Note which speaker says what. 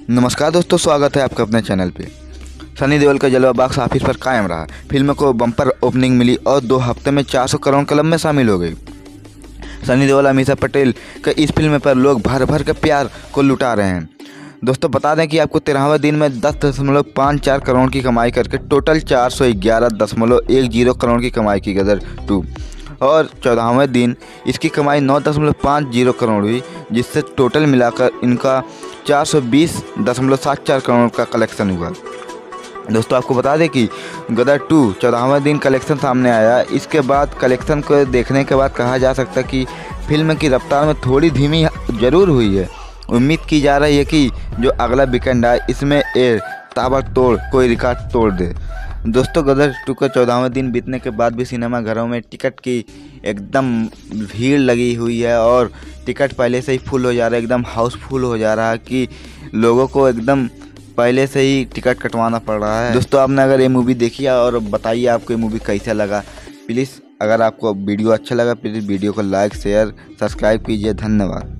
Speaker 1: नमस्कार दोस्तों, स्वागत है आपका अपने चैनल पे। सनी देओल का जलवा बॉक्स ऑफिस पर कायम रहा। फिल्म को बम्पर ओपनिंग मिली और 2 हफ्ते में 400 करोड़ क्लब में शामिल हो गई। सनी देओल अमीषा पटेल के इस फिल्म पर लोग भर भर के प्यार को लुटा रहे हैं। दोस्तों बता दें कि आपको 13वें दिन में 10.54 करोड़ की कमाई करके टोटल 411.10 करोड़ की कमाई की गदर 2, और 14वें दिन इसकी कमाई 9.50 करोड़ हुई, जिससे टोटल मिलाकर इनका 420.74 करोड़ का कलेक्शन हुआ। दोस्तों आपको बता दें कि गदर 2 14वें दिन कलेक्शन सामने आया। इसके बाद कलेक्शन को देखने के बाद कहा जा सकता है कि फिल्म की रफ्तार में थोड़ी धीमी जरूर हुई है। उम्मीद की जा रही है कि जो अगला वीकेंड आए इसमें ताबड़तोड़ कोई रिकॉर्ड तोड़ दे। दोस्तों गदर 2 का 14वें दिन बीतने के बाद भी सिनेमा घरों में टिकट की एकदम भीड़ लगी हुई है और टिकट पहले से ही फुल हो जा रहा है, एकदम हाउसफुल हो जा रहा है कि लोगों को एकदम पहले से ही टिकट कटवाना पड़ रहा है। दोस्तों आपने अगर ये मूवी देखी है और बताइए आपको ये मूवी कैसा लगा। प्लीज़ अगर आपको वीडियो अच्छा लगा प्लीज़ वीडियो को लाइक शेयर सब्सक्राइब कीजिए। धन्यवाद।